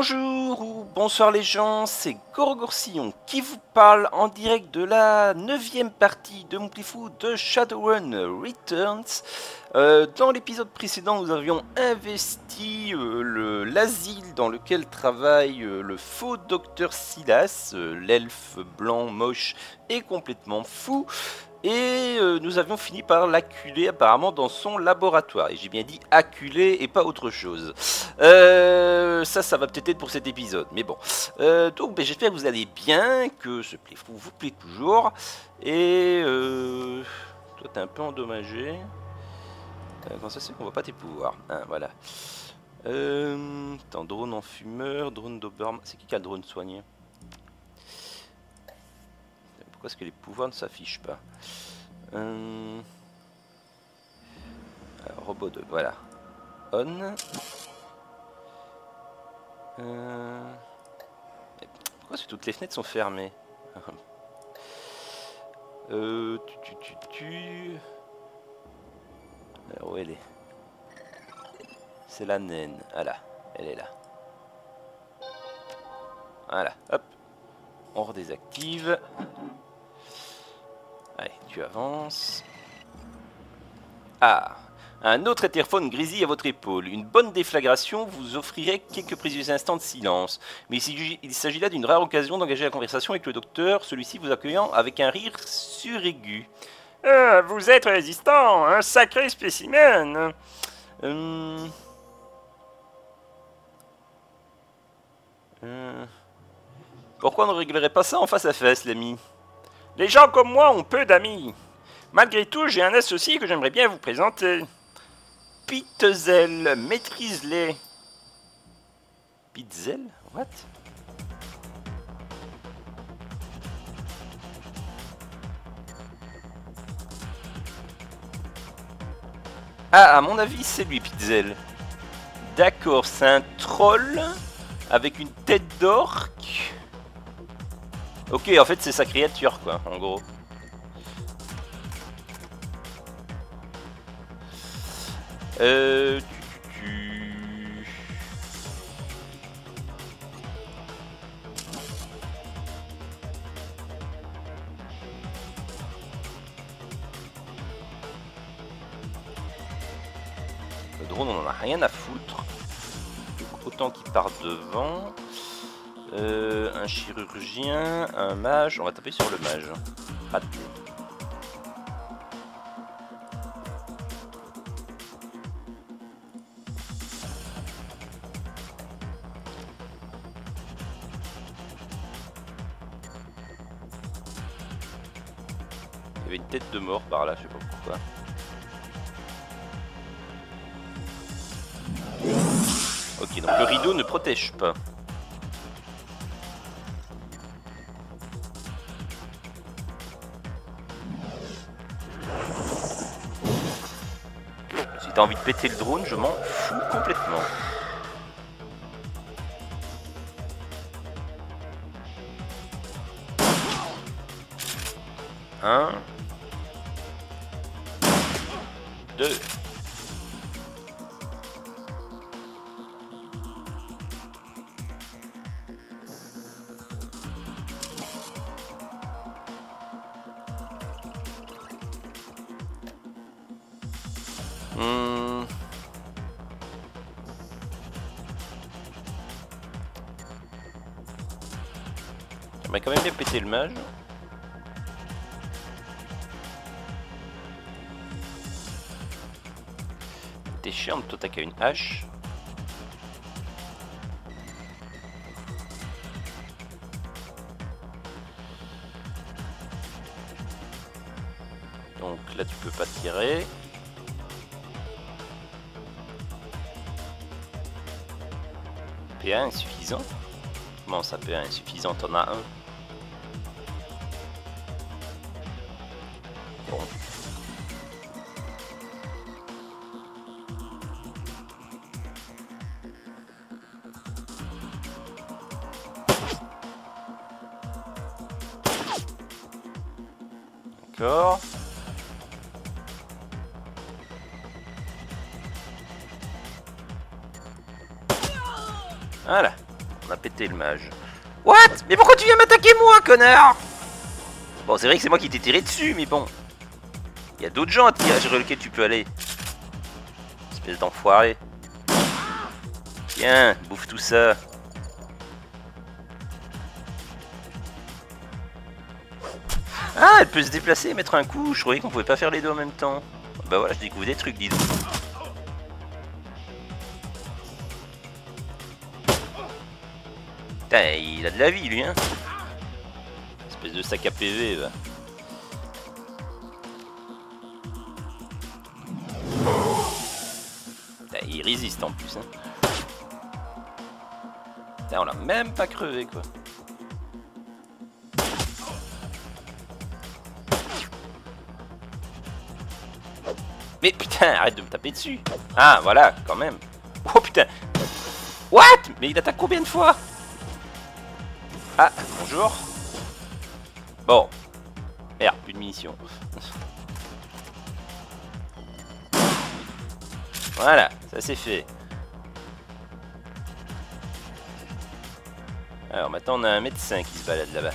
Bonjour ou bonsoir les gens, c'est Gorgorsillon qui vous parle en direct de la 9e partie de mon playthrough de Shadowrun Returns. Dans l'épisode précédent, nous avions investi l'asile dans lequel travaille le faux docteur Silas, l'elfe blanc moche et complètement fou. Et nous avions fini par l'acculer apparemment dans son laboratoire. Et j'ai bien dit acculer et pas autre chose. Ça va peut-être être pour cet épisode. Mais bon. Donc j'espère que vous allez bien, que ce playthrough vous plaît toujours. Et toi t'es un peu endommagé. Comment ça c'est qu'on voit pas tes pouvoirs, hein, voilà. Attends, drone en fumeur, drone d'Oberm. C'est qui a le drone soigné? Pourquoi est-ce que les pouvoirs ne s'affichent pas? Alors, robot 2, voilà. On. Pourquoi est-ce que toutes les fenêtres sont fermées? Alors, où elle est? C'est la naine. Voilà, elle est là. Voilà, hop. On redésactive. Allez, tu avances. Ah, un autre interphone grésille à votre épaule. Une bonne déflagration vous offrirait quelques précieux instants de silence. Mais il s'agit là d'une rare occasion d'engager la conversation avec le docteur, celui-ci vous accueillant avec un rire suraigu. Vous êtes résistant, un sacré spécimen. Pourquoi on ne réglerait pas ça en face à face, l'ami? Les gens comme moi ont peu d'amis. Malgré tout, j'ai un associé que j'aimerais bien vous présenter. Pitzel, maîtrise-les. Pitzel? What? Ah, à mon avis, c'est lui, Pitzel. D'accord, c'est un troll avec une tête d'orque. Ok, en fait, c'est sa créature, quoi, en gros. Le drone, on en a rien à foutre. Donc, autant qu'il part devant. Un chirurgien, un mage. On va taper sur le mage. Raté. Il y avait une tête de mort par là, je sais pas pourquoi. Ok, donc le rideau ne protège pas. Si t'as envie de péter le drone, je m'en fous complètement. Un. 2. J'aimerais quand même bien péter le mage. T'es chiante, toi t'as qu'à une hache. Donc là tu peux pas tirer. P1 insuffisant. Comment ça P1 insuffisant? T'en as un. Bon. D'accord. Voilà. On a pété le mage. What? Mais pourquoi tu viens m'attaquer moi, connard? Bon, c'est vrai que c'est moi qui t'ai tiré dessus, mais bon. Il y a d'autres gens sur lesquels tu peux aller. Espèce d'enfoiré. Tiens, bouffe tout ça. Ah, elle peut se déplacer et mettre un coup. Je croyais qu'on pouvait pas faire les deux en même temps. Bah voilà, je découvre des trucs, dis donc. Putain, il a de la vie, lui, hein. Espèce de sac à PV, va. Putain, il résiste en plus, hein. Putain, on l'a même pas crevé, quoi. Mais putain, arrête de me taper dessus. Ah, voilà, quand même. Oh putain. What? Mais il attaque combien de fois? Ah, bonjour. Bon. Merde, plus de munitions. Voilà, ça c'est fait. Alors maintenant on a un médecin qui se balade là-bas.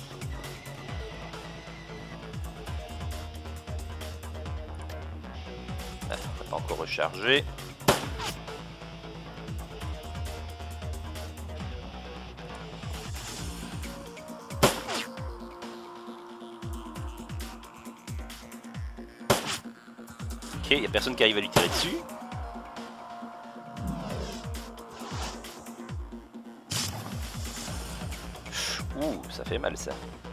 Ah, on va pas encore recharger. Ok, y a personne qui arrive à lui tirer dessus. Ouh, ça fait mal ça.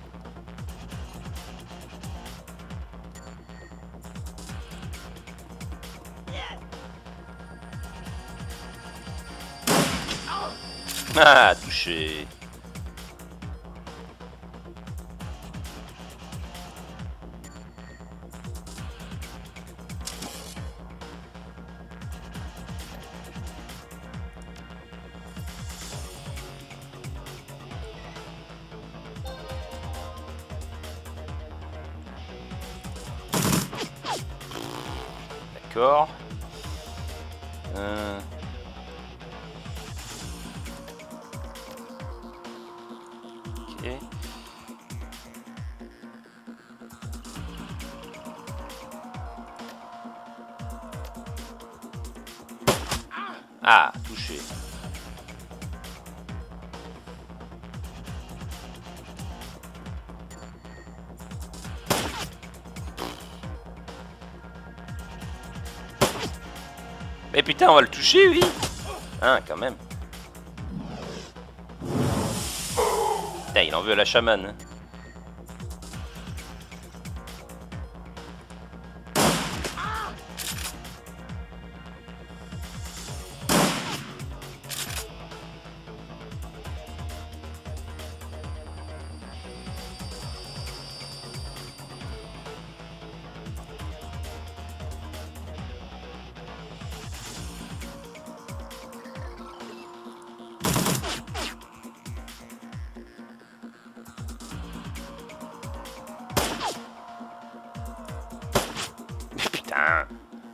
Ah, touché. D'accord. Ok. Ah, touché. Mais putain, on va le toucher, oui. Hein, quand même. Putain, il en veut à la chamane. Hein. Putain.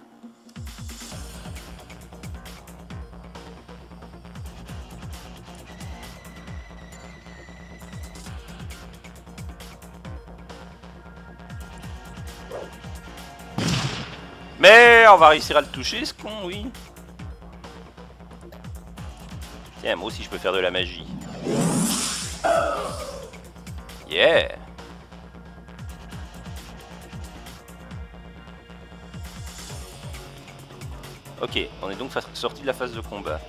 Mais on va réussir à le toucher, ce con, oui. Tiens, moi aussi je peux faire de la magie. Yeah. Ok, on est donc sorti de la phase de combat.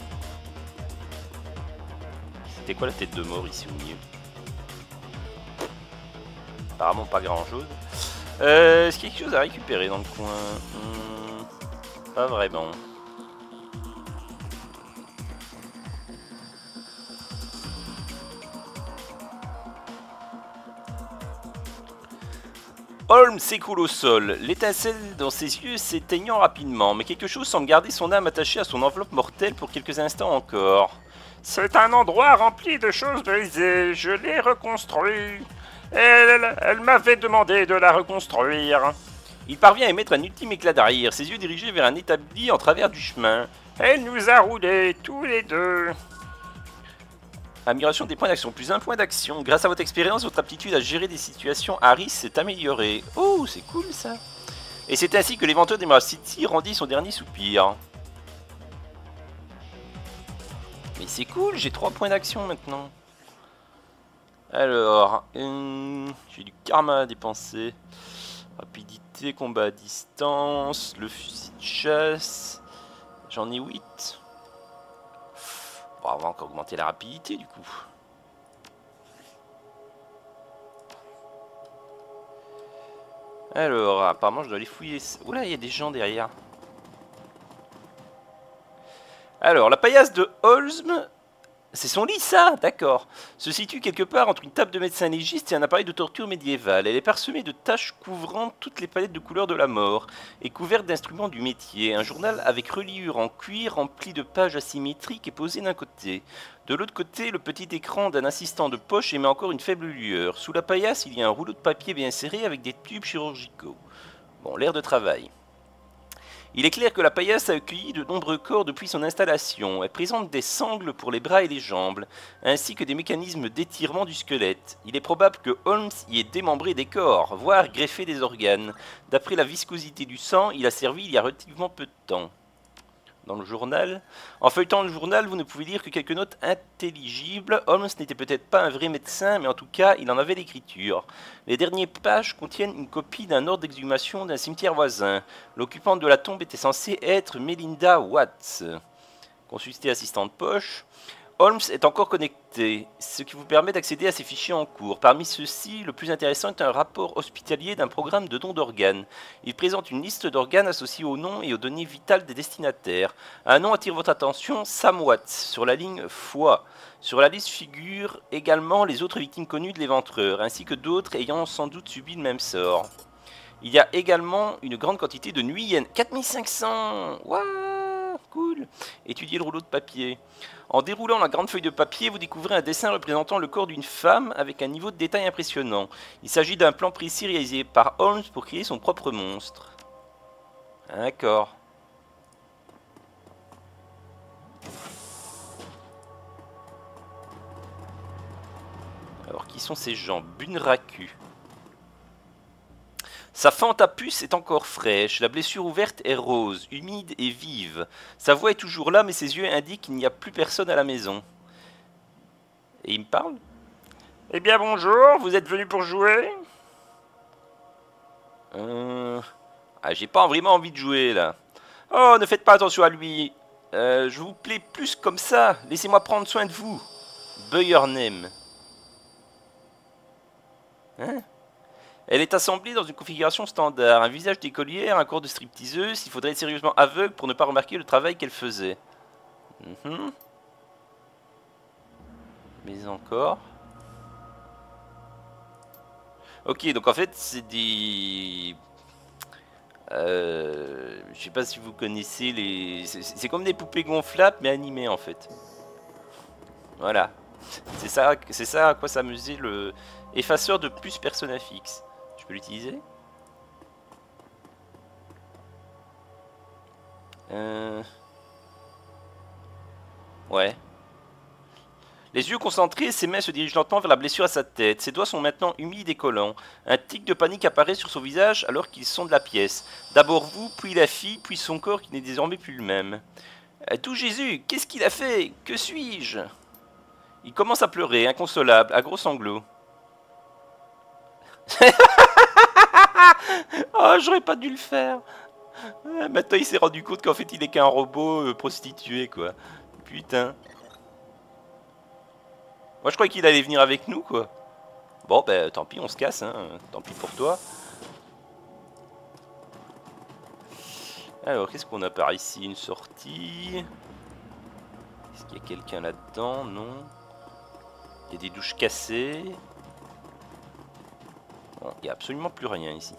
C'était quoi la tête de mort ici au milieu? Apparemment pas grand chose. Est-ce qu'il y a quelque chose à récupérer dans le coin? Pas vraiment. Holmes s'écroule au sol, l'étincelle dans ses yeux s'éteignant rapidement, mais quelque chose semble garder son âme attachée à son enveloppe mortelle pour quelques instants encore. C'est un endroit rempli de choses brisées, je l'ai reconstruit. Elle m'avait demandé de la reconstruire. Il parvient à émettre un ultime éclat d'arrière, ses yeux dirigés vers un établi en travers du chemin. Elle nous a roulés, tous les deux. Amélioration des points d'action. Plus un point d'action. Grâce à votre expérience, votre aptitude à gérer des situations à risque s'est améliorée. Oh, c'est cool ça. Et c'est ainsi que l'éventeur d'Emerald City rendit son dernier soupir. Mais c'est cool, j'ai 3 points d'action maintenant. Alors, j'ai du karma à dépenser. Rapidité, combat à distance, le fusil de chasse. J'en ai 8. Bon, on va encore augmenter la rapidité du coup. Alors, apparemment je dois aller fouiller. Oula, il y a des gens derrière. Alors, la paillasse de Holmes, c'est son lit ça, d'accord. Se situe quelque part entre une table de médecin légiste et un appareil de torture médiéval. Elle est parsemée de taches couvrant toutes les palettes de couleurs de la mort et couverte d'instruments du métier. Un journal avec reliure en cuir rempli de pages asymétriques est posé d'un côté. De l'autre côté, le petit écran d'un assistant de poche émet encore une faible lueur. Sous la paillasse, il y a un rouleau de papier bien serré avec des tubes chirurgicaux. Bon, l'air de travail. Il est clair que la paillasse a accueilli de nombreux corps depuis son installation. Elle présente des sangles pour les bras et les jambes, ainsi que des mécanismes d'étirement du squelette. Il est probable que Holmes y ait démembré des corps, voire greffé des organes. D'après la viscosité du sang, il a servi il y a relativement peu de temps. Dans le journal. En feuilletant le journal, vous ne pouvez lire que quelques notes intelligibles. Holmes n'était peut-être pas un vrai médecin, mais en tout cas, il en avait l'écriture. Les dernières pages contiennent une copie d'un ordre d'exhumation d'un cimetière voisin. L'occupante de la tombe était censée être Melinda Watts. Consultez assistant de poche. Holmes est encore connecté, ce qui vous permet d'accéder à ses fichiers en cours. Parmi ceux-ci, le plus intéressant est un rapport hospitalier d'un programme de don d'organes. Il présente une liste d'organes associés au nom et aux données vitales des destinataires. Un nom attire votre attention, Sam Watts, sur la ligne foie. Sur la liste figurent également les autres victimes connues de l'éventreur, ainsi que d'autres ayant sans doute subi le même sort. Il y a également une grande quantité de nuyennes. 4500 Waouh, cool. Étudiez le rouleau de papier. En déroulant la grande feuille de papier, vous découvrez un dessin représentant le corps d'une femme avec un niveau de détail impressionnant. Il s'agit d'un plan précis réalisé par Holmes pour créer son propre monstre. D'accord. Alors, qui sont ces gens? Bunraku. Sa fente à puce est encore fraîche, la blessure ouverte est rose, humide et vive. Sa voix est toujours là, mais ses yeux indiquent qu'il n'y a plus personne à la maison. Et il me parle? Eh bien bonjour, vous êtes venu pour jouer? Ah, j'ai pas vraiment envie de jouer là. Oh, ne faites pas attention à lui. Je vous plais plus comme ça. Laissez-moi prendre soin de vous. Buyernem. Hein? Elle est assemblée dans une configuration standard. Un visage d'écolière, un corps de stripteaseuse. Il faudrait être sérieusement aveugle pour ne pas remarquer le travail qu'elle faisait. Mais encore. Ok, donc en fait, c'est des... je sais pas si vous connaissez les... C'est comme des poupées gonflables, mais animées en fait. Voilà. C'est ça à quoi s'amusait le effaceur de puce Persona Fix. Je peux l'utiliser? Ouais. Les yeux concentrés, ses mains se dirigent lentement vers la blessure à sa tête. Ses doigts sont maintenant humides et collants. Un tic de panique apparaît sur son visage alors qu'il sonde la pièce. D'abord vous, puis la fille, puis son corps qui n'est désormais plus le même. Tout Jésus, qu'est-ce qu'il a fait? Que suis-je? Il commence à pleurer, inconsolable, à gros sanglots. Oh, j'aurais pas dû le faire. Maintenant, il s'est rendu compte qu'en fait, il est qu'un robot prostitué, quoi. Putain. Moi, je croyais qu'il allait venir avec nous, quoi. Bon, ben, tant pis, on se casse, hein. Tant pis pour toi. Alors, qu'est-ce qu'on a par ici? Une sortie. Est-ce qu'il y a quelqu'un là-dedans? Non. Il y a des douches cassées. Bon, il n'y a absolument plus rien ici.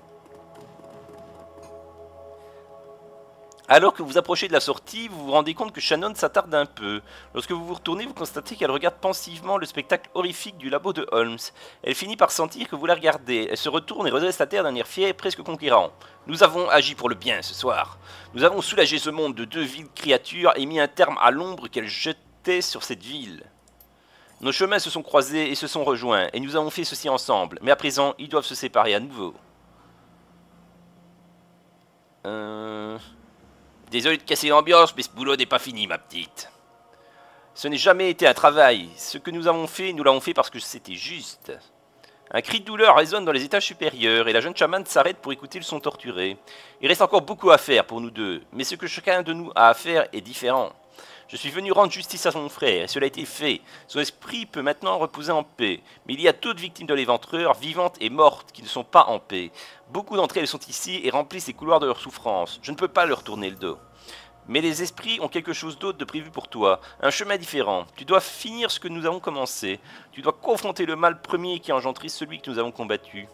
Alors que vous approchez de la sortie, vous vous rendez compte que Shannon s'attarde un peu. Lorsque vous vous retournez, vous constatez qu'elle regarde pensivement le spectacle horrifique du labo de Holmes. Elle finit par sentir que vous la regardez. Elle se retourne et redresse la terre d'un air fier, presque conquérant. Nous avons agi pour le bien ce soir. Nous avons soulagé ce monde de 2 viles créatures et mis un terme à l'ombre qu'elle jetait sur cette ville. Nos chemins se sont croisés et se sont rejoints, et nous avons fait ceci ensemble. Mais à présent, ils doivent se séparer à nouveau. Désolé de casser l'ambiance, mais ce boulot n'est pas fini, ma petite. Ce n'est jamais été un travail. Ce que nous avons fait, nous l'avons fait parce que c'était juste. Un cri de douleur résonne dans les étages supérieurs et la jeune chamane s'arrête pour écouter le son torturé. Il reste encore beaucoup à faire pour nous deux, mais ce que chacun de nous a à faire est différent. Je suis venu rendre justice à son frère, et cela a été fait. Son esprit peut maintenant reposer en paix. Mais il y a d'autres victimes de l'éventreur, vivantes et mortes, qui ne sont pas en paix. Beaucoup d'entre elles sont ici et remplissent les couloirs de leur souffrance. Je ne peux pas leur tourner le dos. Mais les esprits ont quelque chose d'autre de prévu pour toi, un chemin différent. Tu dois finir ce que nous avons commencé. Tu dois confronter le mal premier qui a engendré celui que nous avons combattu.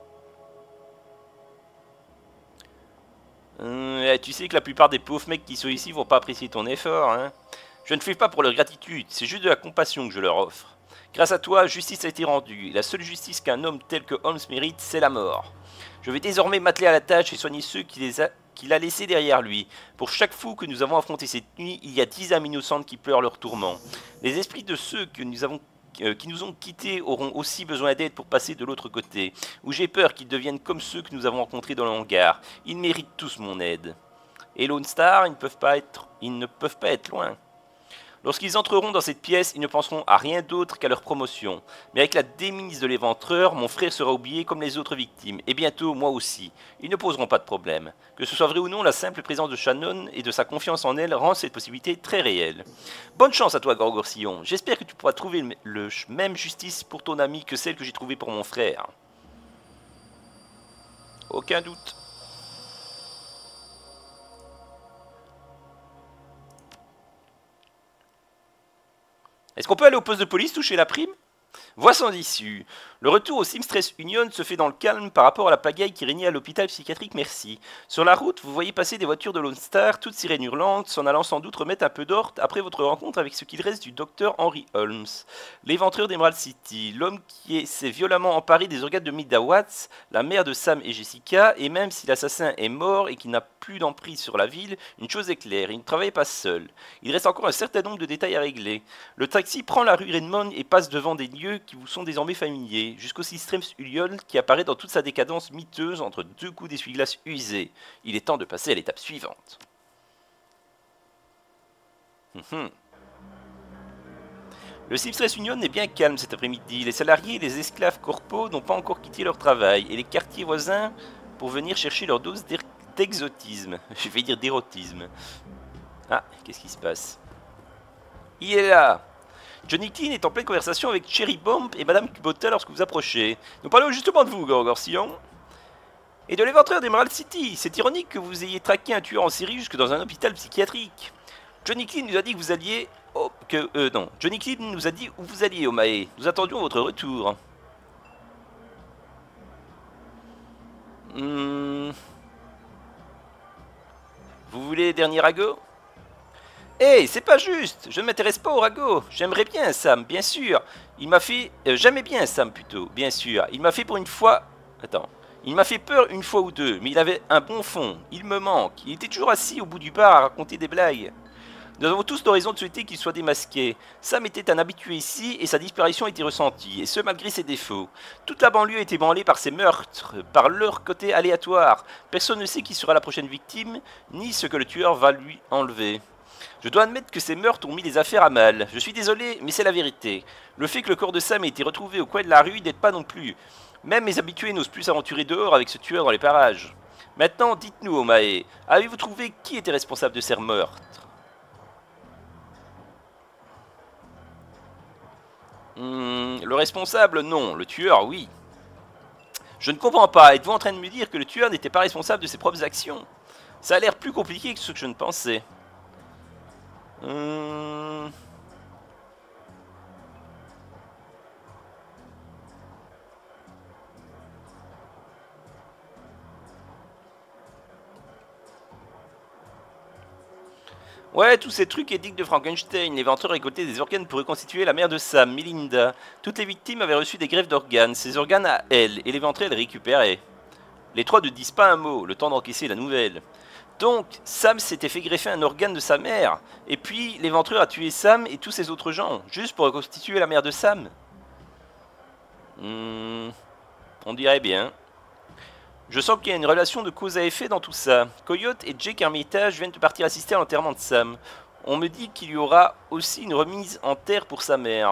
Tu sais que la plupart des pauvres mecs qui sont ici vont pas apprécier ton effort, hein. Je ne fais pas pour leur gratitude, c'est juste de la compassion que je leur offre. Grâce à toi, justice a été rendue, et la seule justice qu'un homme tel que Holmes mérite, c'est la mort. Je vais désormais m'atteler à la tâche et soigner ceux qu'il a laissés derrière lui. Pour chaque fou que nous avons affronté cette nuit, il y a 10 âmes innocentes qui pleurent leur tourment. Les esprits de ceux qui nous ont quittés auront aussi besoin d'aide pour passer de l'autre côté, où j'ai peur qu'ils deviennent comme ceux que nous avons rencontrés dans le hangar. Ils méritent tous mon aide. Et Lone Star, ils ne peuvent pas être loin. Lorsqu'ils entreront dans cette pièce, ils ne penseront à rien d'autre qu'à leur promotion. Mais avec la démise de l'éventreur, mon frère sera oublié comme les autres victimes, et bientôt moi aussi. Ils ne poseront pas de problème. Que ce soit vrai ou non, la simple présence de Shannon et de sa confiance en elle rend cette possibilité très réelle. Bonne chance à toi, Gorgorcillon. J'espère que tu pourras trouver le même justice pour ton ami que celle que j'ai trouvée pour mon frère. Aucun doute. Est-ce qu'on peut aller au poste de police toucher la prime? Voix sans issue. Le retour au Seamstress Union se fait dans le calme par rapport à la pagaille qui régnait à l'hôpital psychiatrique Merci. Sur la route, vous voyez passer des voitures de Lone Star, toutes sirènes hurlantes, s'en allant sans doute remettre un peu d'ordre après votre rencontre avec ce qu'il reste du docteur Henry Holmes, l'éventreur d'Emerald City, l'homme qui s'est violemment emparé des organes de Mida Watts, la mère de Sam et Jessica, et même si l'assassin est mort et qu'il n'a plus d'emprise sur la ville, une chose est claire, il ne travaille pas seul. Il reste encore un certain nombre de détails à régler. Le taxi prend la rue Redmond et passe devant des lieux qui vous sont désormais familiers, jusqu'au Seamstress Union qui apparaît dans toute sa décadence miteuse entre deux coups d'essuie-glace usés. Il est temps de passer à l'étape suivante. Le Seamstress Union est bien calme cet après-midi. Les salariés et les esclaves corpaux n'ont pas encore quitté leur travail, et les quartiers voisins pour venir chercher leur dose d'exotisme. Je vais dire d'érotisme. Ah, qu'est-ce qui se passe? Il est là! Johnny Clean est en pleine conversation avec Cherry Bomb et Madame Kubota lorsque vous approchez. Nous parlons justement de vous, Gorgorcillon. Et de l'éventreur d'Emerald City. C'est ironique que vous ayez traqué un tueur en série jusque dans un hôpital psychiatrique. Johnny Clean nous a dit que vous alliez... Johnny Clean nous a dit où vous alliez, Omae. Nous attendions votre retour. Vous voulez dernier ragot? Hé, c'est pas juste. Je ne m'intéresse pas au ragot. J'aimerais bien Sam, bien sûr. Il m'a fait... J'aimais bien Sam, plutôt, bien sûr. Il m'a fait pour une fois... Attends. Il m'a fait peur une fois ou deux, mais il avait un bon fond. Il me manque. Il était toujours assis au bout du bar à raconter des blagues. Nous avons tous nos raisons de souhaiter qu'il soit démasqué. Sam était un habitué ici et sa disparition était ressentie, et ce malgré ses défauts. Toute la banlieue est ébranlée par ses meurtres, par leur côté aléatoire. Personne ne sait qui sera la prochaine victime, ni ce que le tueur va lui enlever. Je dois admettre que ces meurtres ont mis les affaires à mal. Je suis désolé, mais c'est la vérité. Le fait que le corps de Sam ait été retrouvé au coin de la rue n'aide pas non plus. Même mes habitués n'osent plus s'aventurer dehors avec ce tueur dans les parages. Maintenant, dites-nous, Omae, avez-vous trouvé qui était responsable de ces meurtres? Le responsable, non. Le tueur, oui. Je ne comprends pas. Êtes-vous en train de me dire que le tueur n'était pas responsable de ses propres actions? Ça a l'air plus compliqué que ce que je ne pensais. Ouais, tous ces trucs éthiques de Frankenstein. L'éventreur récoltait des organes pour reconstituer la mère de Sam, Melinda. Toutes les victimes avaient reçu des greffes d'organes, ces organes à elle, et l'éventreur les récupérait. Les trois ne disent pas un mot, le temps d'encaisser la nouvelle. Donc, Sam s'était fait greffer un organe de sa mère, et puis l'éventreur a tué Sam et tous ces autres gens, juste pour reconstituer la mère de Sam. On dirait bien. Je sens qu'il y a une relation de cause à effet dans tout ça. Coyote et Jake Armitage viennent de partir assister à l'enterrement de Sam. On me dit qu'il y aura aussi une remise en terre pour sa mère.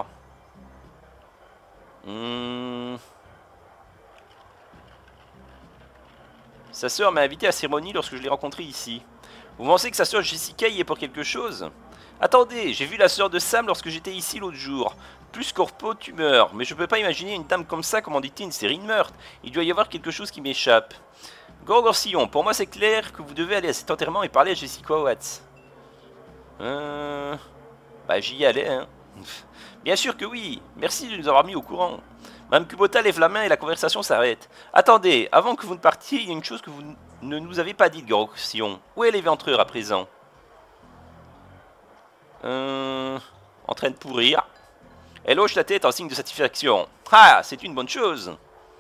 Sa sœur m'a invité à la cérémonie lorsque je l'ai rencontrée ici. Vous pensez que sa sœur Jessica y est pour quelque chose? Attendez, j'ai vu la sœur de Sam lorsque j'étais ici l'autre jour. Plus corpo, tumeur. Mais je peux pas imaginer une dame comme ça commanditer une série de meurtres. Il doit y avoir quelque chose qui m'échappe. Gorgorsillon, pour moi c'est clair que vous devez aller à cet enterrement et parler à Jessica Watts. Bah j'y allais, hein. Bien sûr que oui. Merci de nous avoir mis au courant. Madame Kubota lève la main et la conversation s'arrête. Attendez, avant que vous ne partiez, il y a une chose que vous ne nous avez pas dit, Gorgorsillon. Où est l'éventreur à présent? En train de pourrir. Elle hoche la tête en signe de satisfaction. Ah, c'est une bonne chose.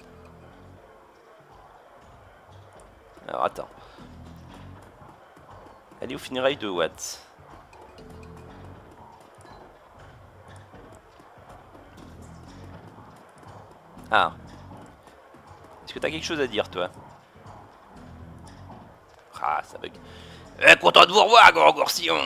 Alors attends. Elle est au funérailles de Watts. Ah. Est-ce que t'as quelque chose à dire, toi? Ah, ça bug. Content de vous revoir, Gorgorsillon.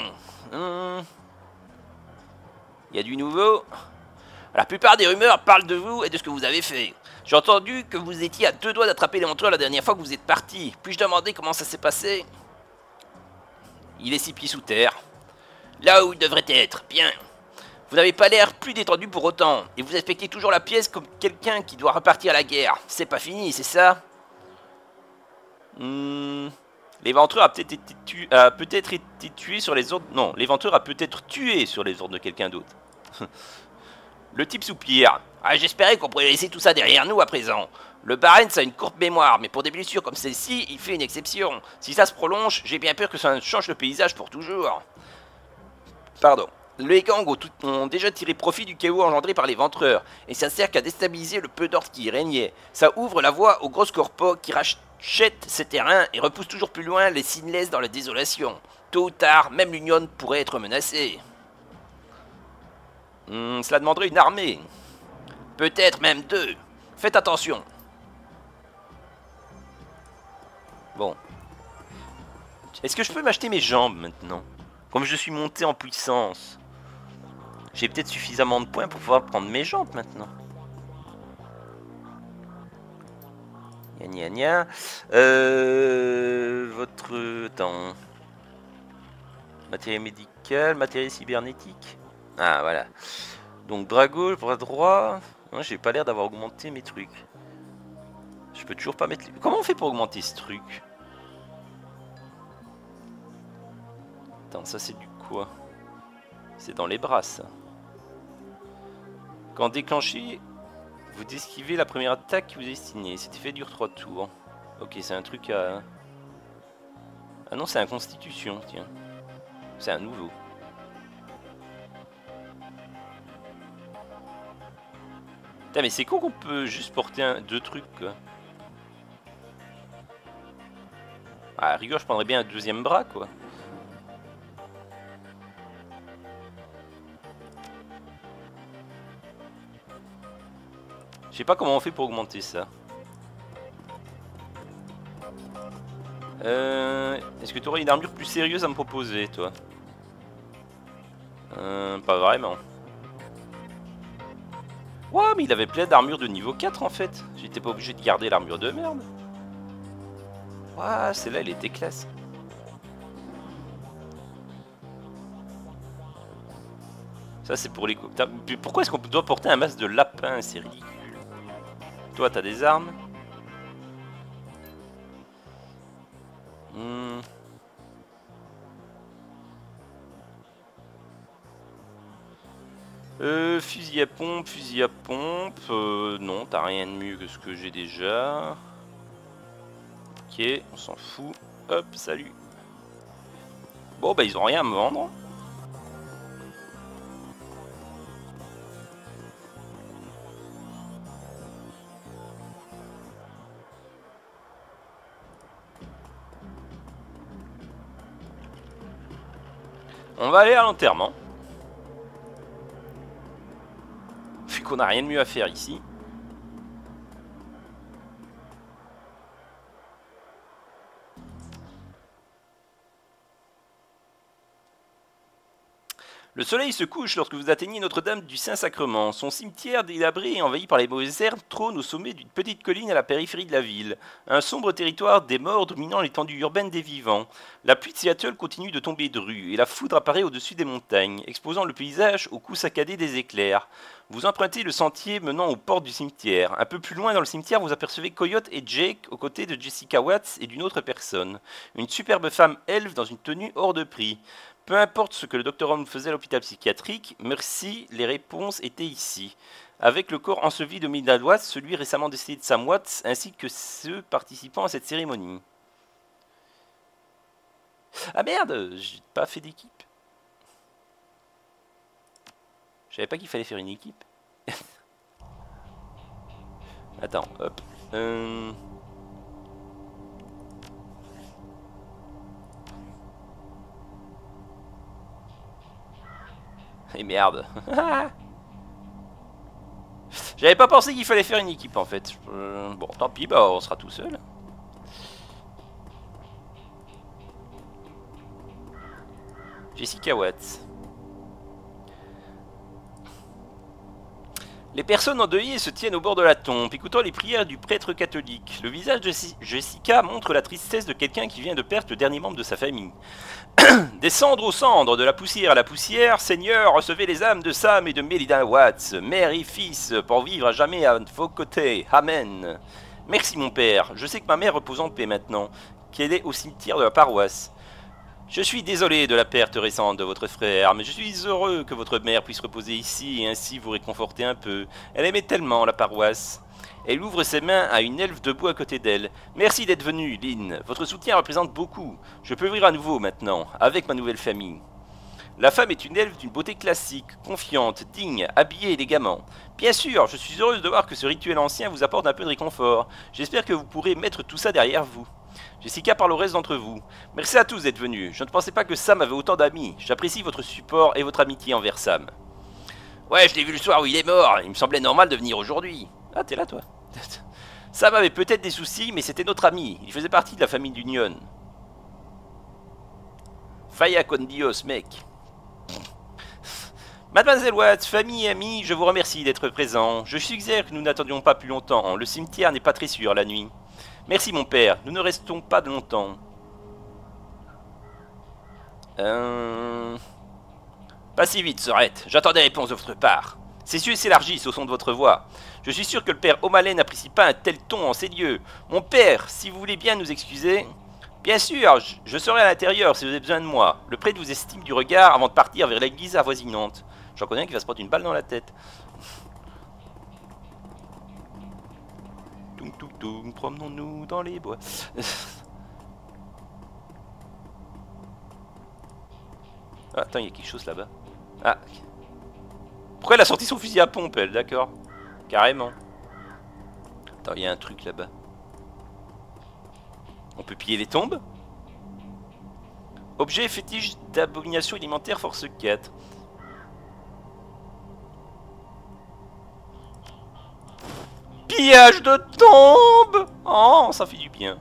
Il y a du nouveau. La plupart des rumeurs parlent de vous et de ce que vous avez fait. J'ai entendu que vous étiez à 2 doigts d'attraper l'éventreur la dernière fois que vous êtes parti. Puis-je demander comment ça s'est passé? Il est 6 pieds sous terre. Là où il devrait être. Bien. Vous n'avez pas l'air plus détendu pour autant. Et vous inspectez toujours la pièce comme quelqu'un qui doit repartir à la guerre. C'est pas fini, c'est ça? L'éventreur a peut-être été tué sur les ordres... Non, l'éventreur a peut-être tué sur les ordres de quelqu'un d'autre. Le type soupire. Ah, j'espérais qu'on pourrait laisser tout ça derrière nous à présent. Le Barents a une courte mémoire, mais pour des blessures comme celle-ci, il fait une exception. Si ça se prolonge, j'ai bien peur que ça change le paysage pour toujours. Pardon. Les gangs ont déjà tiré profit du chaos engendré par l'éventreur, et ça sert qu'à déstabiliser le peu d'ordre qui y régnait. Ça ouvre la voie aux grosses corpos qui rachètent ces terrains et repoussent toujours plus loin les Sinless dans la désolation. Tôt ou tard, même l'Union pourrait être menacée. Cela demanderait une armée. Peut-être même 2. Faites attention. Bon. Est-ce que je peux m'acheter mes jambes maintenant? Comme je suis monté en puissance. J'ai peut-être suffisamment de points pour pouvoir prendre mes jambes maintenant. Gna gna gna. Votre... Attends. Matériel médical, matériel cybernétique. Ah, voilà. Donc, bras gauche, bras droit. Non, j'ai pas l'air d'avoir augmenté mes trucs. Je peux toujours pas mettre... Comment on fait pour augmenter ce truc? Attends, ça c'est du quoi? C'est dans les bras, ça. Quand déclenchez, vous esquivez la première attaque qui vous est destinée. Cet effet dure 3 tours. Ok, c'est un truc à... Ah non, c'est un constitution, tiens. C'est un nouveau. Putain, mais c'est con qu'on peut juste porter 2 trucs, quoi. À la rigueur, je prendrais bien un 2e bras, quoi. Je sais pas comment on fait pour augmenter ça. Est-ce que tu aurais une armure plus sérieuse à me proposer, toi? Pas vraiment. Ouah, mais il avait plein d'armures de niveau 4 en fait. J'étais pas obligé de garder l'armure de merde. Ouah, celle-là, elle était classe. Ça, c'est pour les coups. Pourquoi est-ce qu'on doit porter un masque de lapin? C'est ridicule. Toi, t'as des armes? Fusil à pompe, fusil à pompe. Non, t'as rien de mieux que ce que j'ai déjà. Ok, on s'en fout. Hop, salut. Bon, bah, ils ont rien à me vendre. On va aller à l'enterrement. Vu qu'on n'a rien de mieux à faire ici. Le soleil se couche lorsque vous atteignez Notre-Dame du Saint-Sacrement. Son cimetière délabré et envahi par les mauvaises herbes trône au sommet d'une petite colline à la périphérie de la ville. Un sombre territoire des morts dominant l'étendue urbaine des vivants. La pluie de Seattle continue de tomber dru et la foudre apparaît au-dessus des montagnes, exposant le paysage au coup saccadé des éclairs. Vous empruntez le sentier menant aux portes du cimetière. Un peu plus loin dans le cimetière, vous apercevez Coyote et Jake aux côtés de Jessica Watts et d'une autre personne. Une superbe femme elfe dans une tenue hors de prix. Peu importe ce que le Dr Holmes faisait à l'hôpital psychiatrique, merci, les réponses étaient ici. Avec le corps enseveli de Melinda Watts, celui récemment décédé de Sam Watts, ainsi que ceux participant à cette cérémonie. Ah merde, j'ai pas fait d'équipe. Je savais pas qu'il fallait faire une équipe. Attends, hop. Et merde. J'avais pas pensé qu'il fallait faire une équipe en fait. Bon, tant pis, bah on sera tout seul. Jessica Watts. Les personnes endeuillées se tiennent au bord de la tombe, écoutant les prières du prêtre catholique. Le visage de Jessica montre la tristesse de quelqu'un qui vient de perdre le dernier membre de sa famille. Des cendres aux cendres, de la poussière à la poussière, Seigneur, recevez les âmes de Sam et de Melinda Watts, mère et fils, pour vivre à jamais à vos côtés. Amen. Merci mon père, je sais que ma mère repose en paix maintenant, qu'elle est au cimetière de la paroisse. Je suis désolé de la perte récente de votre frère, mais je suis heureux que votre mère puisse reposer ici et ainsi vous réconforter un peu. Elle aimait tellement la paroisse. Elle ouvre ses mains à une elfe debout à côté d'elle. Merci d'être venue, Lynn. Votre soutien représente beaucoup. Je peux vivre à nouveau maintenant, avec ma nouvelle famille. La femme est une elfe d'une beauté classique, confiante, digne, habillée élégamment. Bien sûr, je suis heureuse de voir que ce rituel ancien vous apporte un peu de réconfort. J'espère que vous pourrez mettre tout ça derrière vous. Jessica parle au reste d'entre vous. Merci à tous d'être venus. Je ne pensais pas que Sam avait autant d'amis. J'apprécie votre support et votre amitié envers Sam. Ouais, je l'ai vu le soir où il est mort. Il me semblait normal de venir aujourd'hui. Ah, t'es là, toi. Sam avait peut-être des soucis, mais c'était notre ami. Il faisait partie de la famille d'Union. Faya con Dios, mec. Mademoiselle Watts, famille et amis, je vous remercie d'être présents. Je suggère que nous n'attendions pas plus longtemps. Le cimetière n'est pas très sûr la nuit. Merci mon père, nous ne restons pas de longtemps. Pas si vite, Sorette. J'attends des réponses de votre part. Ses yeux s'élargissent au son de votre voix. Je suis sûr que le père O'Malley n'apprécie pas un tel ton en ces lieux. Mon père, si vous voulez bien nous excuser... Bien sûr, je serai à l'intérieur si vous avez besoin de moi. Le prêtre vous estime du regard avant de partir vers l'église avoisinante. J'en connais un qui va se prendre une balle dans la tête. Toum toum toum, promenons-nous dans les bois. Ah, attends, il y a quelque chose là-bas. Ah. Pourquoi elle a sorti son fusil à pompe, elle? D'accord. Carrément. Attends, il y a un truc là-bas. On peut piller les tombes? Objet fétiche d'abomination alimentaire force 4. Pillage de tombes! Oh, ça fait du bien.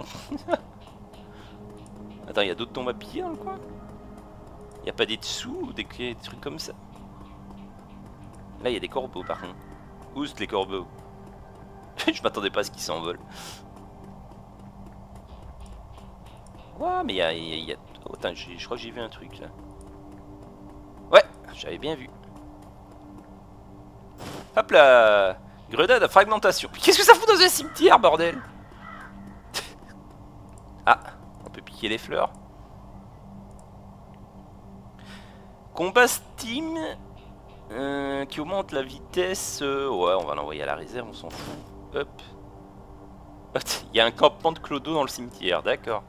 Attends, il y a d'autres tombes à piller dans le coin? Il n'y a pas des dessous ou des trucs comme ça? Là, il y a des corbeaux par contre. Oust les corbeaux. Je m'attendais pas à ce qu'ils s'envolent. Ouais, mais il y a... Oh, attends, je crois que j'ai vu un truc là. Ouais, j'avais bien vu. Hop là! Grenade à fragmentation. Qu'est-ce que ça fout dans un cimetière, bordel? Ah, on peut piquer les fleurs. Combat Steam qui augmente la vitesse. Ouais, on va l'envoyer à la réserve, on s'en fout. Hop. Il y a un campement de clodo dans le cimetière, d'accord.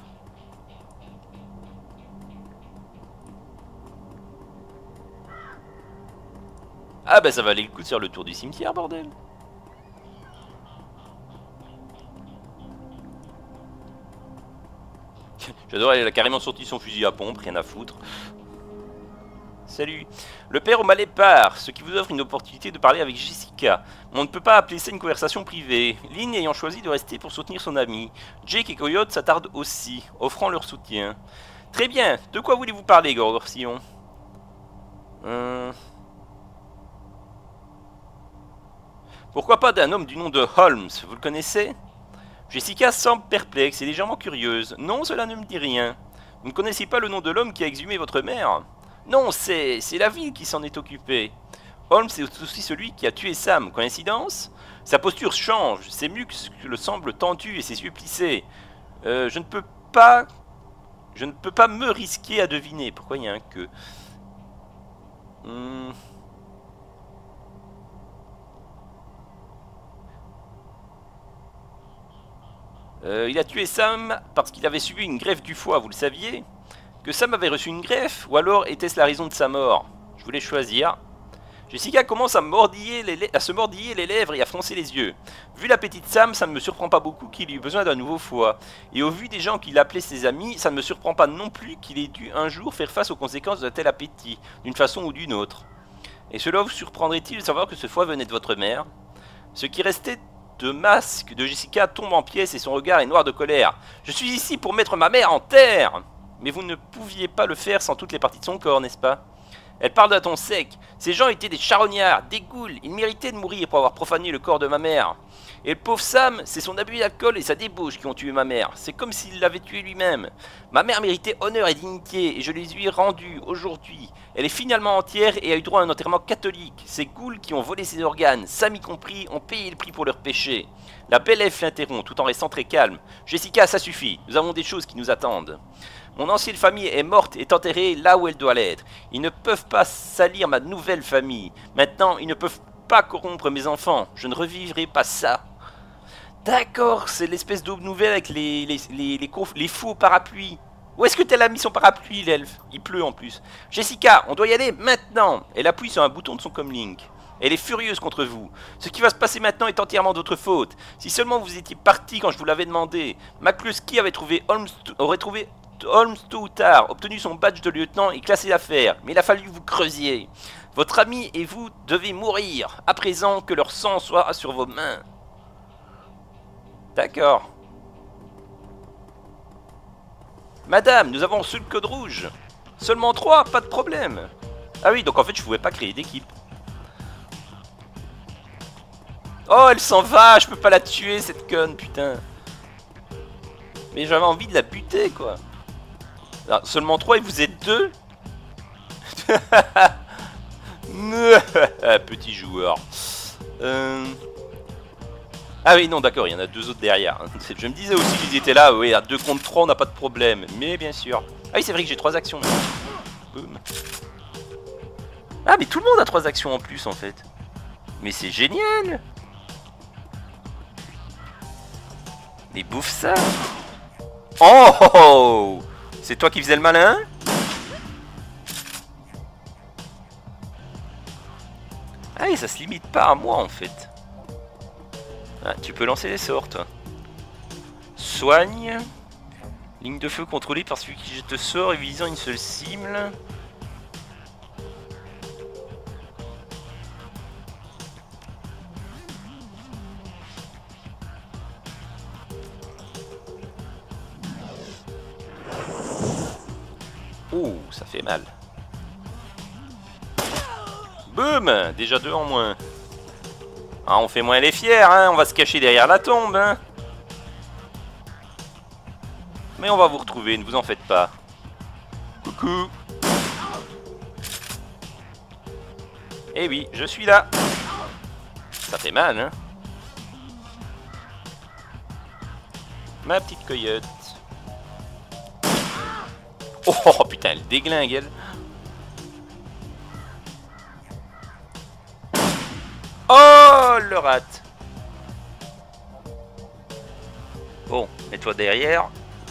Ah bah ça valait le coup de faire le tour du cimetière, bordel. J'adore, elle a carrément sorti son fusil à pompe, rien à foutre. Salut. Le père au malais part, ce qui vous offre une opportunité de parler avec Jessica. On ne peut pas appeler ça une conversation privée. Lynn ayant choisi de rester pour soutenir son ami. Jake et Coyote s'attardent aussi, offrant leur soutien. Très bien. De quoi voulez-vous parler, Gorgorsillon? Pourquoi pas d'un homme du nom de Holmes? Vous le connaissez? Jessica semble perplexe et légèrement curieuse. Non, cela ne me dit rien. Vous ne connaissez pas le nom de l'homme qui a exhumé votre mère? Non, c'est la ville qui s'en est occupée. Holmes est aussi celui qui a tué Sam. Coïncidence? Sa posture change, ses muscles semblent tendus et ses yeux plissés. Je ne peux pas me risquer à deviner. Pourquoi il y a un que? Il a tué Sam parce qu'il avait subi une greffe du foie, vous le saviez? Que Sam avait reçu une greffe? Ou alors était-ce la raison de sa mort? Je voulais choisir. Jessica commence à se mordiller les lèvres et à froncer les yeux. Vu la petite Sam, ça ne me surprend pas beaucoup qu'il ait eu besoin d'un nouveau foie. Et au vu des gens qu'il appelait ses amis, ça ne me surprend pas non plus qu'il ait dû un jour faire face aux conséquences d'un tel appétit, d'une façon ou d'une autre. Et cela vous surprendrait-il de savoir que ce foie venait de votre mère? Ce qui restait de masque de Jessica tombe en pièces et son regard est noir de colère. Je suis ici pour mettre ma mère en terre! Mais vous ne pouviez pas le faire sans toutes les parties de son corps, n'est-ce pas? Elle parle d'un ton sec. Ces gens étaient des charognards, des ghouls. Ils méritaient de mourir pour avoir profané le corps de ma mère. Et le pauvre Sam, c'est son abus d'alcool et sa débauche qui ont tué ma mère. C'est comme s'il l'avait tué lui-même. Ma mère méritait honneur et dignité et je les lui ai rendus aujourd'hui. Elle est finalement entière et a eu droit à un enterrement catholique. Ces ghouls qui ont volé ses organes, Sam y compris, ont payé le prix pour leurs péchés. La belle Ève l'interrompt tout en restant très calme. Jessica, ça suffit. Nous avons des choses qui nous attendent. Mon ancienne famille est morte et est enterrée là où elle doit l'être. Ils ne peuvent pas salir ma nouvelle famille. Maintenant, ils ne peuvent pas corrompre mes enfants. Je ne revivrai pas ça. D'accord, c'est l'espèce d'aube nouvelle avec les faux parapluies. Où est-ce que t'as mis son parapluie, l'elfe? Il pleut en plus. Jessica, on doit y aller maintenant. Elle appuie sur un bouton de son comlink. Elle est furieuse contre vous. Ce qui va se passer maintenant est entièrement de votre faute. Si seulement vous étiez parti quand je vous l'avais demandé. McCluskey aurait trouvé Holmes tôt ou tard, obtenu son badge de lieutenant et classé l'affaire. Mais il a fallu vous creusiez. Votre ami et vous devez mourir. À présent que leur sang soit sur vos mains. D'accord. Madame, nous avons reçu le code rouge. Seulement 3, pas de problème. Ah oui, donc en fait je pouvais pas créer d'équipe. Oh, elle s'en va, je peux pas la tuer cette conne, putain. Mais j'avais envie de la buter, quoi. Alors, seulement 3 et vous êtes 2. Petit joueur. Ah oui, non, d'accord, il y en a 2 autres derrière. Je me disais aussi qu'ils étaient là, oui, à 2 contre 3, on n'a pas de problème. Mais bien sûr. Ah oui, c'est vrai que j'ai 3 actions. Boum. Ah, mais tout le monde a 3 actions en plus, en fait. Mais c'est génial. Mais bouffe ça. Oh, oh, oh. C'est toi qui faisais le malin? Ah, et ça se limite pas à moi, en fait. Ah, tu peux lancer les sorts, toi. Soigne. Ligne de feu contrôlée par celui qui jette le sort et visant une seule cible. Oh, ça fait mal. Boum! Déjà 2 en moins. Ah, on fait moins les fiers, hein. On va se cacher derrière la tombe, hein. Mais on va vous retrouver, ne vous en faites pas. Coucou. Eh oui, je suis là. Ça fait mal, hein. Ma petite coyote. Oh putain, elle déglingue, elle. Oh, le rat. Bon, mets-toi derrière.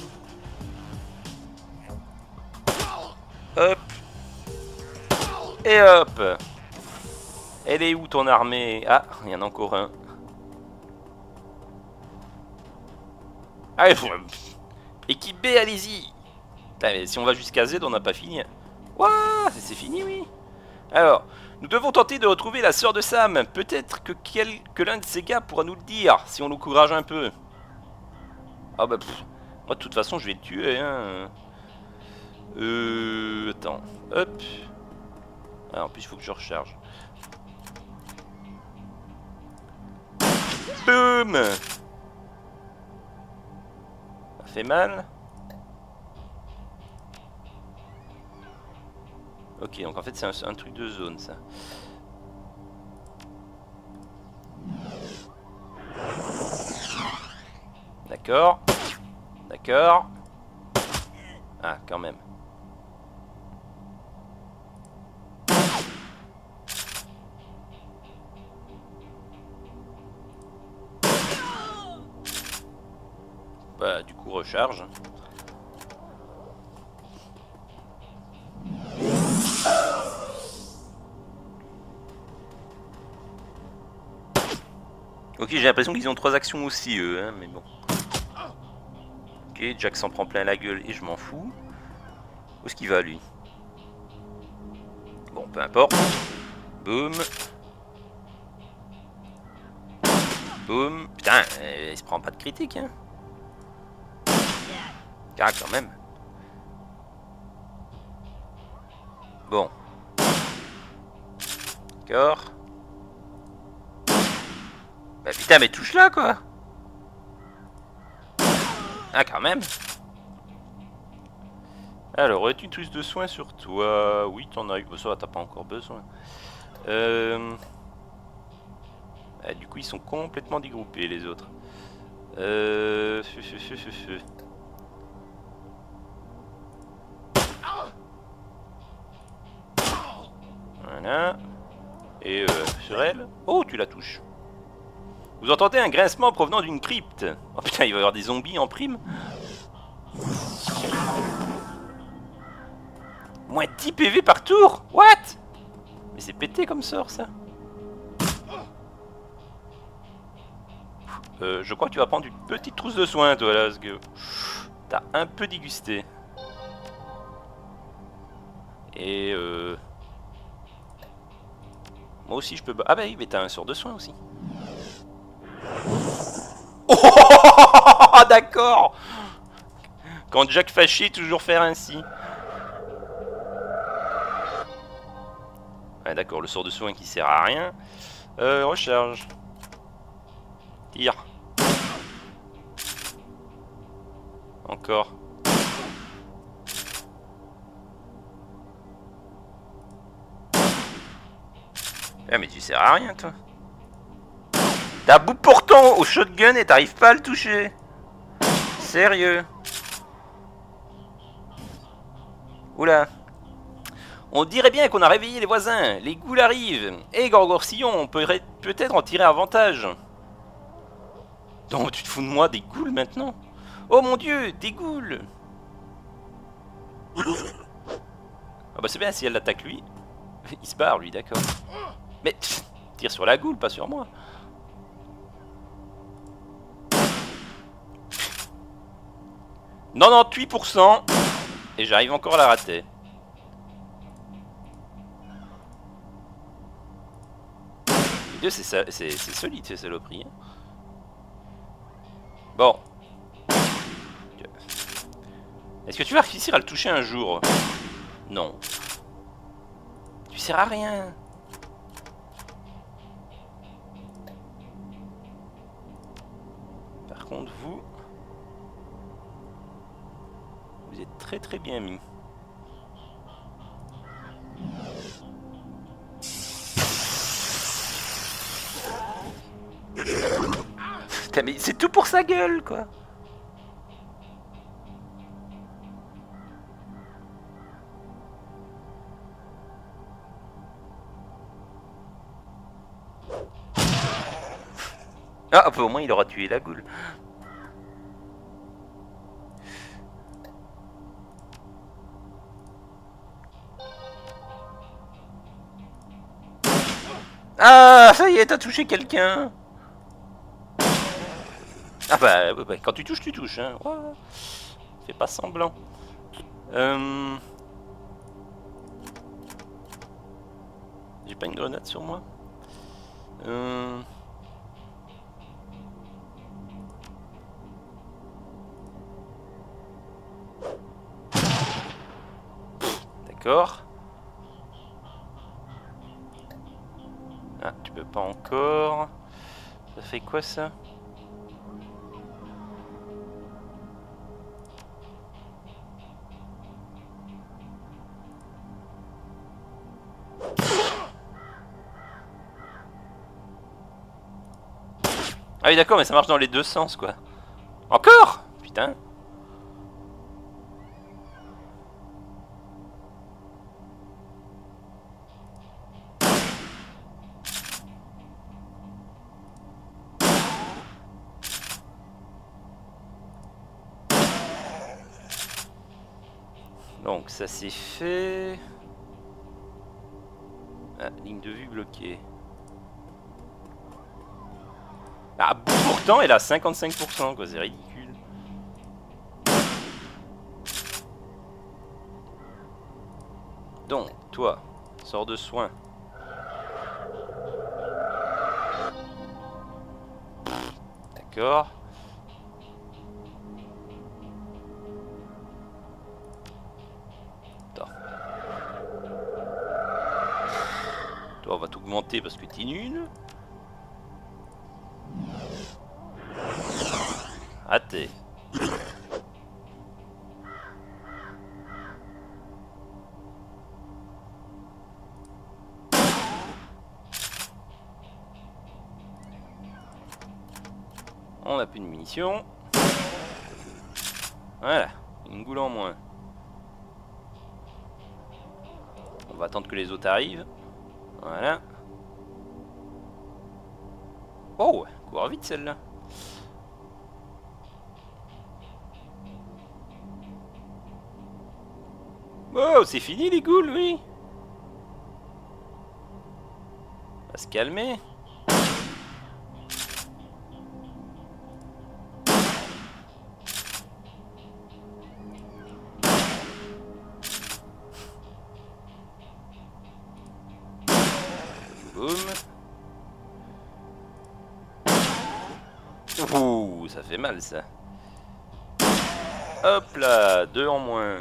Hop. Et hop. Elle est où ton armée? Ah, il y en a encore un. Allez, équipe B, allez-y. Putain, mais si on va jusqu'à Z, on n'a pas fini. Ouah, c'est fini, oui. Alors, nous devons tenter de retrouver la sœur de Sam. Peut-être que l'un de ces gars pourra nous le dire, si on l'encourage un peu. Ah bah, moi de toute façon, je vais le tuer, hein. Attends, hop. Ah, en plus, il faut que je recharge. Boum! Ça fait mal. Ok, donc en fait c'est un truc de zone ça. D'accord. D'accord. Ah, quand même. Bah, du coup, recharge. Ok, j'ai l'impression qu'ils ont 3 actions aussi, eux, hein, mais bon. Ok, Jack s'en prend plein la gueule et je m'en fous. Où est-ce qu'il va, lui? Bon, peu importe. Boum. Boum. Putain, il se prend pas de critique, hein. Ah, quand même. Bon. D'accord. Bah putain, mais touche là, quoi. Ah, quand même. Alors, aurais-tu une trousse de soins sur toi? Oui, t'en as eu. Bon, ça va, t'as pas encore besoin. Ah, du coup, ils sont complètement dégroupés, les autres. Voilà. Et sur elle. Oh, tu la touches. Vous entendez un grincement provenant d'une crypte. Oh putain, il va y avoir des zombies en prime. Moins 10 PV par tour. What? Mais c'est pété comme sort, ça. Je crois que tu vas prendre une petite trousse de soins, toi, là, parce que t'as un peu dégusté. Et moi aussi, je peux... Ah bah oui, mais t'as un sort de soins aussi. Oh, d'accord. Quand Jack fâché, toujours faire ainsi. Ouais, d'accord, le sort de soin qui sert à rien. Recharge. Tire. Encore. Ah, mais tu sers à rien, toi. T'as bout portant au shotgun et t'arrives pas à le toucher. Sérieux. Oula. On dirait bien qu'on a réveillé les voisins. Les ghouls arrivent. Et Gorgorsillon, on pourrait peut-être en tirer avantage. Non, tu te fous de moi, des ghouls maintenant? Oh mon dieu, des ghouls. Ah bah c'est bien si elle l'attaque lui. Il se barre lui, d'accord. Mais tire sur la goule, pas sur moi. 98%. Et j'arrive encore à la rater. Les deux, c'est solide ces saloperies. Hein. Bon. Est-ce que tu vas réussir à le toucher un jour? Non. Tu sers à rien. Par contre, vous êtes très très bien mis. Putain, mais c'est tout pour sa gueule, quoi. Ah, au moins il aura tué la goule. Ah, ça y est, t'as touché quelqu'un. Ah bah, quand tu touches, hein. Ouais. Fais pas semblant. J'ai pas une grenade sur moi. D'accord. Ah, tu peux pas encore. Ça fait quoi ça? Ah oui d'accord, mais ça marche dans les deux sens quoi. Encore? Putain. Donc ça c'est fait. Ah, ligne de vue bloquée. Ah, pourtant elle a 55% quoi, c'est ridicule. Donc, toi, sors de soin. D'accord. Attends. Toi, on va t'augmenter parce que t'es nul. Raté. On n'a plus de munitions. Voilà, une goule en moins. On va attendre que les autres arrivent. Voilà. Oh, cours vite celle-là. Oh, c'est fini les ghouls, oui. On va se calmer. Boum. Ouh, ça fait mal ça. Hop là, 2 en moins.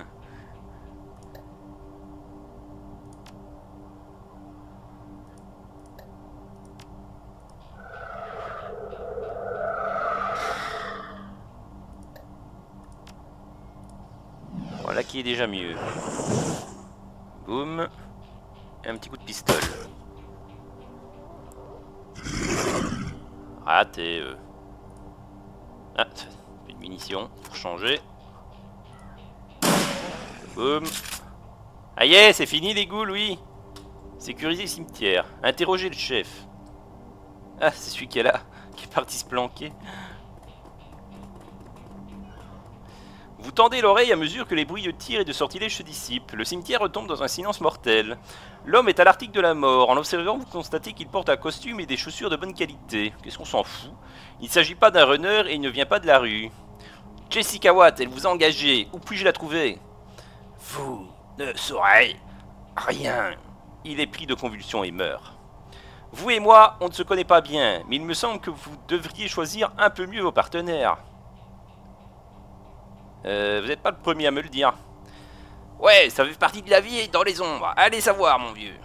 Voilà qui est déjà mieux. Boum. Et un petit coup de pistolet. Raté. Ah, plus de munitions pour changer. Boum. Ah yeah, c'est fini les ghouls, oui. Sécuriser le cimetière. Interroger le chef. Ah, c'est celui qui est là, qui est parti se planquer. Vous tendez l'oreille à mesure que les bruits de tir et de sortilèges se dissipent. Le cimetière retombe dans un silence mortel. L'homme est à l'article de la mort. En l'observant, vous constatez qu'il porte un costume et des chaussures de bonne qualité. Qu'est-ce qu'on s'en fout? Il ne s'agit pas d'un runner et il ne vient pas de la rue. Jessica Watt, elle vous a engagé. Où puis-je la trouver? Vous ne saurez rien. Il est pris de convulsions et meurt. Vous et moi, on ne se connaît pas bien, mais il me semble que vous devriez choisir un peu mieux vos partenaires. Vous n'êtes pas le premier à me le dire. Ouais, ça fait partie de la vie dans les ombres. Allez savoir, mon vieux.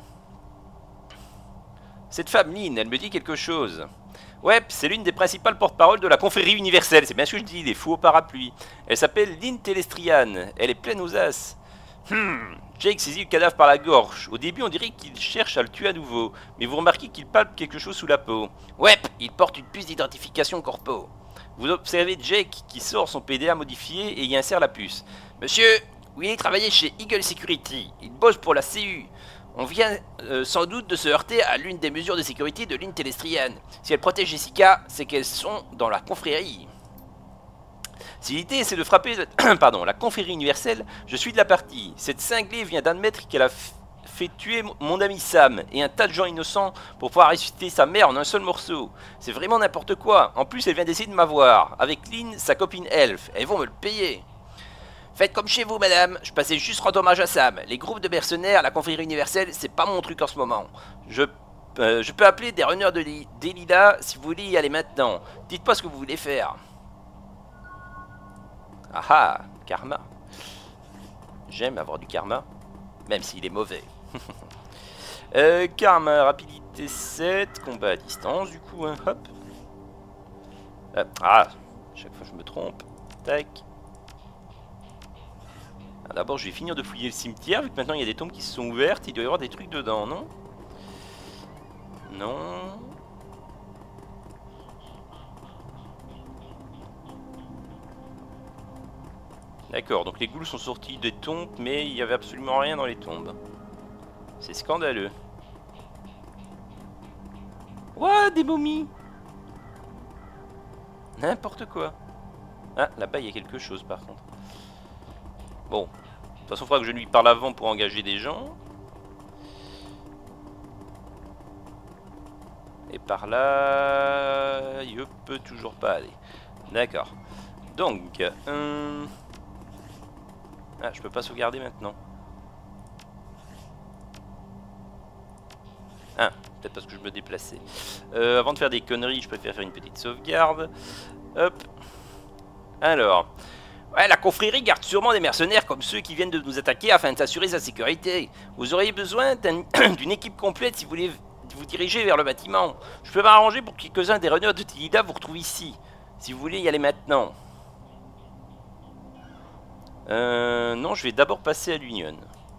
Cette femme, Lynn, elle me dit quelque chose. Ouais, c'est l'une des principales porte-paroles de la confrérie universelle. C'est bien ce que je dis, les fous au parapluie. Elle s'appelle Lynn Telestrian. Elle est pleine aux as. Jake saisit le cadavre par la gorge. Au début, on dirait qu'il cherche à le tuer à nouveau. Mais vous remarquez qu'il palpe quelque chose sous la peau. Ouais, il porte une puce d'identification corpo. Vous observez Jake qui sort son PDA modifié et y insère la puce. Monsieur, Willy travaillait chez Eagle Security. Il bosse pour la CU. On vient sans doute de se heurter à l'une des mesures de sécurité de Lynn Telestrian. Si elle protège Jessica, c'est qu'elles sont dans la confrérie. Si l'idée c'est de frapper pardon, la confrérie universelle, je suis de la partie. Cette cinglée vient d'admettre qu'elle a fait tuer mon ami Sam et un tas de gens innocents pour pouvoir ressusciter sa mère en un seul morceau. C'est vraiment n'importe quoi. En plus, elle vient d'essayer de m'avoir. Avec Lynn, sa copine Elf. Elles vont me le payer. Faites comme chez vous, madame. Je passais juste rendre hommage à Sam. Les groupes de mercenaires, la confrérie universelle, c'est pas mon truc en ce moment. Je peux appeler des runners d'Elida si vous voulez y aller maintenant. Dites-moi ce que vous voulez faire. Ah ah, karma. J'aime avoir du karma, même s'il est mauvais. Karma, rapidité 7, combat à distance, du coup, hein, hop. Chaque fois je me trompe. Tac. D'abord, je vais finir de fouiller le cimetière, vu que maintenant il y a des tombes qui se sont ouvertes. Il doit y avoir des trucs dedans, non? Non. D'accord, donc les ghouls sont sortis des tombes, mais il n'y avait absolument rien dans les tombes. C'est scandaleux. Ouah, des momies! N'importe quoi. Ah, là-bas, il y a quelque chose, par contre. Bon. De toute façon, il faudra que je lui parle avant pour engager des gens. Et par là... il peut toujours pas aller. D'accord. Donc... Ah, je peux pas sauvegarder maintenant. Ah, peut-être parce que je me déplaçais. Avant de faire des conneries, je préfère faire une petite sauvegarde. Hop. Alors... Ouais, la confrérie garde sûrement des mercenaires comme ceux qui viennent de nous attaquer afin de s'assurer sa sécurité. Vous auriez besoin d'une équipe complète si vous voulez vous diriger vers le bâtiment. Je peux m'arranger pour que quelques-uns des runners de Tilida vous retrouvent ici, si vous voulez y aller maintenant. Non, je vais d'abord passer à l'Union.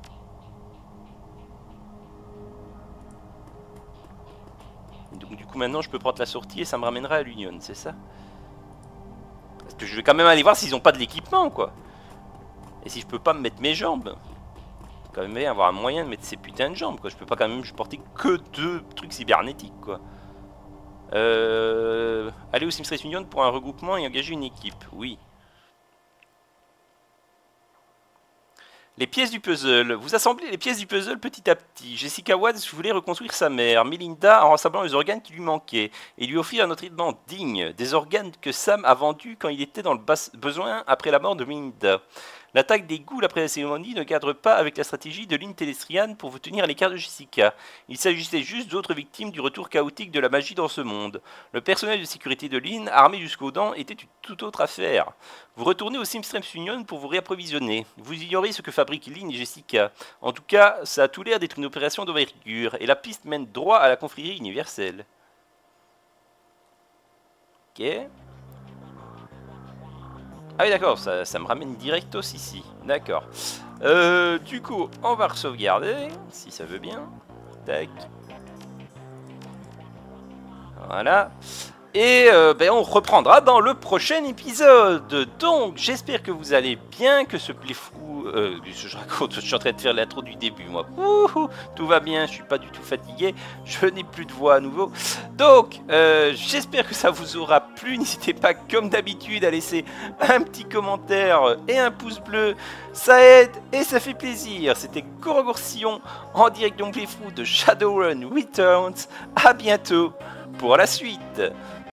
Donc du coup maintenant je peux prendre la sortie et ça me ramènera à l'Union, c'est ça? Parce que je vais quand même aller voir s'ils ont pas de l'équipement, quoi. Et si je peux pas me mettre mes jambes. Il faut quand même avoir un moyen de mettre ces putains de jambes, quoi. Je peux pas quand même porter que 2 trucs cybernétiques, quoi. Aller au Seamstress Union pour un regroupement et engager une équipe, oui. Les pièces du puzzle. Vous assemblez les pièces du puzzle petit à petit. Jessica Watts voulait reconstruire sa mère, Melinda en rassemblant les organes qui lui manquaient, et lui offrir un traitement digne, des organes que Sam a vendus quand il était dans le besoin après la mort de Melinda. L'attaque des ghouls après la cérémonie ne cadre pas avec la stratégie de Lynn Telestrian pour vous tenir à l'écart de Jessica. Il s'agissait juste d'autres victimes du retour chaotique de la magie dans ce monde. Le personnel de sécurité de Lynn, armé jusqu'aux dents, était une toute autre affaire. Vous retournez au Seamstress Union pour vous réapprovisionner. Vous ignorez ce que fabriquent Lynn et Jessica. En tout cas, ça a tout l'air d'être une opération d'envergure, et la piste mène droit à la confrérie universelle. Ok. Ah oui d'accord, ça me ramène directos ici. D'accord. Du coup, on va sauvegarder, si ça veut bien. Tac. Voilà. Et on reprendra dans le prochain épisode. Donc, j'espère que vous allez bien, que ce playthrough... je raconte, je suis en train de faire l'intro du début, moi. Ouhou, tout va bien, je suis pas du tout fatigué. Je n'ai plus de voix à nouveau. Donc, j'espère que ça vous aura plu. N'hésitez pas, comme d'habitude, à laisser un petit commentaire et un pouce bleu. Ça aide et ça fait plaisir. C'était Gorgoursillon en direct de mon playthrough de Shadowrun Returns. À bientôt pour la suite.